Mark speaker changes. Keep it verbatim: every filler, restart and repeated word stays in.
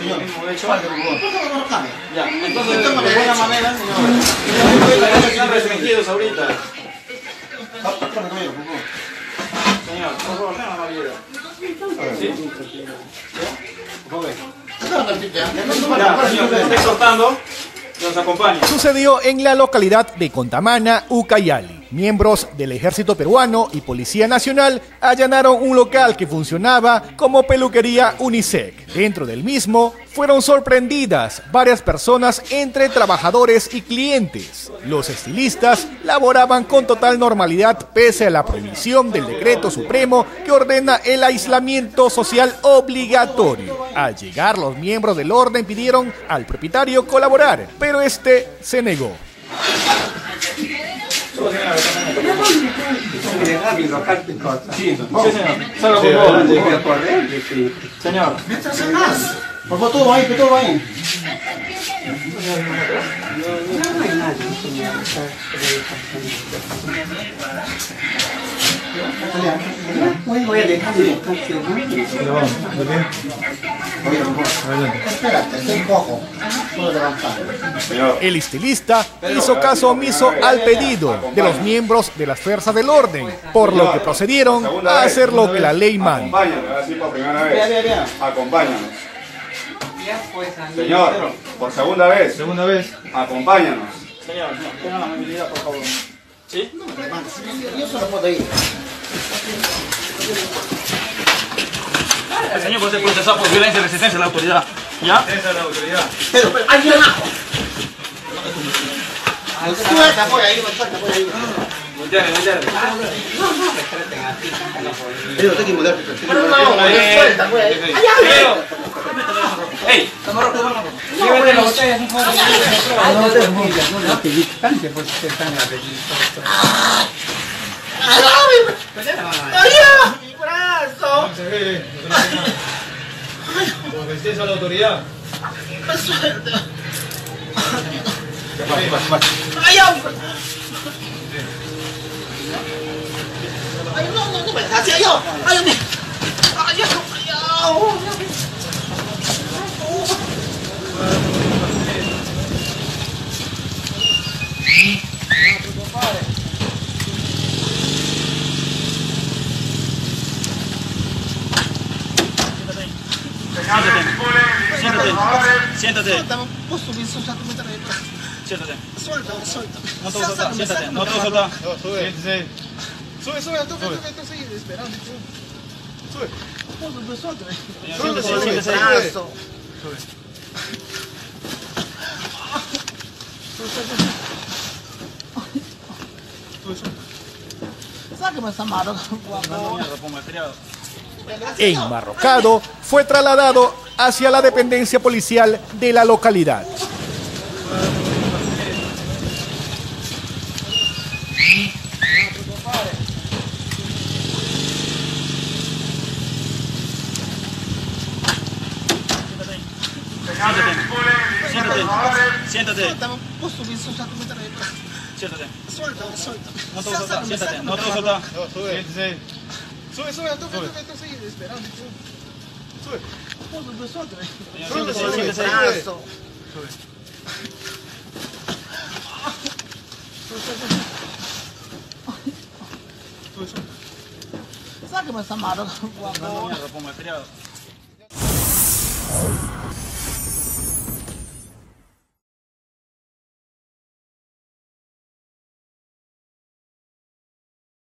Speaker 1: señor.
Speaker 2: Mismo hecho.
Speaker 1: Falta, por favor.
Speaker 2: Ya, entonces, de buena manera, señor. Están restringidos ahorita. Señor, por favor, tenga la vida. ¿Sí? Por favor. Ya, señor, le estoy exhortando. Nos acompaña.
Speaker 3: Sucedió en la localidad de Contamana, Ucayali. Miembros del Ejército Peruano y Policía Nacional allanaron un local que funcionaba como peluquería Unisec. Dentro del mismo fueron sorprendidas varias personas entre trabajadores y clientes. Los estilistas laboraban con total normalidad pese a la prohibición del decreto supremo que ordena el aislamiento social obligatorio. Al llegar, los miembros del orden pidieron al propietario colaborar, pero este se negó.
Speaker 2: Sí, señor. Salga, por favor. Señor.
Speaker 1: Métase más. Por favor, todo ahí, todo ahí. Voy a dejar de espérate, estoy cojo. Puedo levantar.
Speaker 3: El estilista hizo caso omiso al pedido de los miembros de las fuerzas del orden, por lo que procedieron a hacer lo que la ley manda.
Speaker 4: Acompáñanos, así por primera vez. Acompáñanos. Señor, por segunda vez.
Speaker 2: Segunda vez.
Speaker 4: Acompáñanos.
Speaker 2: Señor, tenga la amabilidad, por favor. ¿Sí?
Speaker 1: No me levantes, yo solo puedo ir.
Speaker 2: El señor puede ser procesado por violencia y resistencia a la autoridad. ¿Ya?
Speaker 4: Esa es la autoridad.
Speaker 1: Pero, pero, ahí abajo. Suelta, voy ahí, suelta, voy ahí.
Speaker 2: Volteale, volteale.
Speaker 1: Pero tengo que mudar. Pero no, suelta, voy ahí.
Speaker 2: ¡Ey!
Speaker 5: Llévate la botella, por favor. No te muevas, no te distantes, pues te están a pedir.
Speaker 1: ¡Ay, mi brazo!
Speaker 4: Por resistencia a la autoridad.
Speaker 1: ¡Suelta!
Speaker 4: Pase, pase, pase.
Speaker 1: ¡Ay, hombre! ¡Ay, no, no, no me dejas! ¡Ay, yo! ¡Ay, Dios mío! ¡Ay, yo! ¡Ay, yo!
Speaker 2: Siéntate. Siéntate.
Speaker 1: Suéltame, ¿puedo subir? Suéltame,
Speaker 2: Siéntate.
Speaker 1: suéltame, suéltame.
Speaker 2: No te voy a soltar, siéntate. No te voy a soltar.
Speaker 4: Sube.
Speaker 1: Sube, sube, tú, tú, tú, tú, sigue esperando. Sube. Sube, suéltame.
Speaker 2: Siéntese, siéntese.
Speaker 1: Brazo. Sáqueme esa mano, guapo.
Speaker 3: Enmarrocado, fue trasladado hacia la dependencia policial de la localidad.
Speaker 2: Siéntate. Siéntate.
Speaker 1: Suéltame, ¿puedo subir? Suéltame,
Speaker 2: Siéntate.
Speaker 1: suéltame, suéltame.
Speaker 2: No te voy a soltar, siéntate. No te voy a soltar.
Speaker 4: Sube.
Speaker 1: Sube, sube, tú, tú, tú, sigue esperando. Sube. Sube, suéltame.
Speaker 2: Siéntese, siéntese.
Speaker 1: Brazo. Sáqueme esa mano, guapo.
Speaker 2: Mierda, ponme feriado.